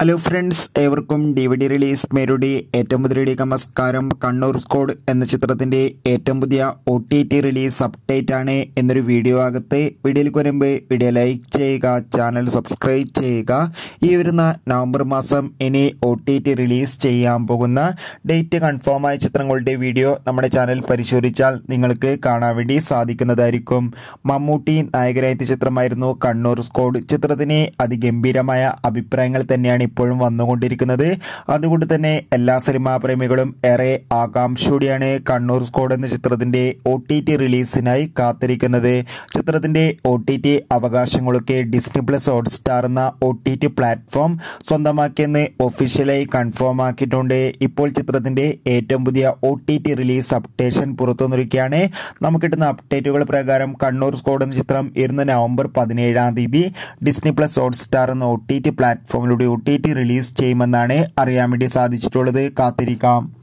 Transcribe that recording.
Hello friends, ഏവർക്കും DVD release മേരുടെ ഏറ്റവും പുതിയ നമസ്കാരം. കണ്ണൂർ സ്ക്വാഡ് എന്ന ചിത്രത്തിൻ്റെ ഏറ്റവും പുതിയ OTT റിലീസ് അപ്ഡേറ്റ് ആണ് എന്നൊരു വീഡിയോ അകത്ത്. വീഡിയോയിൽ വരുമ്പോൾ വീഡിയോ ലൈക്ക് ചെയ്യുക, ചാനൽ സബ്സ്ക്രൈബ് ചെയ്യുക. ഈ വരുന്ന നവംബർ മാസം ഇനി OTT റിലീസ് ചെയ്യാൻ പോകുന്ന ഡേറ്റ് കൺഫേം ആയ ചിത്രങ്ങളുടെ വീഡിയോ നമ്മുടെ ചാനൽ പരിശോധിച്ചാൽ നിങ്ങൾക്ക് കാണാൻ വേണ്ടി സാധിക്കുന്നതായിരിക്കും. മമ്മൂട്ടി നായകനായ ചിത്രമായിരുന്നു കണ്ണൂർ സ്ക്വാഡ്. ചിത്രത്തിന് അതിഗംഭീരമായ അഭിപ്രായങ്ങൾ തന്നെയാണ് ഇപ്പോഴും വന്നുകൊണ്ടിരിക്കുന്നത്. അതുകൊണ്ട് തന്നെ എല്ലാ സിനിമാ പ്രേമികളും ഏറെ ആകാംക്ഷയോടെയാണ് കണ്ണൂർ സ്ക്വാഡ് എന്ന ചിത്രത്തിന്റെ OTT റിലീസിനായി കാത്തിരിക്കുന്നത്. ചിത്രത്തിന്റെ OTT അവകാശങ്ങളൊക്കെ ഡിസ്നി പ്ലസ് ഹോട്ട്സ്റ്റാർ എന്ന OTT പ്ലാറ്റ്ഫോം സ്വന്തമാക്കിയെന്ന് ഒഫീഷ്യലായി കൺഫേം ആക്കിയിട്ടുണ്ട്. ഇപ്പോൾ ചിത്രത്തിന്റെ ഏറ്റവും പുതിയ OTT റിലീസ് അപ്ഡേഷൻ പുറത്തു വന്നിരിക്കുകയാണ്. നമുക്ക് കിട്ടുന്ന അപ്ഡേറ്റുകൾ പ്രകാരം കണ്ണൂർ സ്ക്വാഡ് എന്ന ചിത്രം ഇന്ന് നവംബർ 17 ഡിസ്നി പ്ലസ് ഹോട്ട്സ്റ്റാർ എന്ന OTT പ്ലാറ്റ്ഫോമിലൂടെ OTT റിലീസ് ചെയ്യുമെന്നാണ് അറിയാൻ വേണ്ടി സാധിച്ചിട്ടുള്ളത്. കാത്തിരിക്കാം.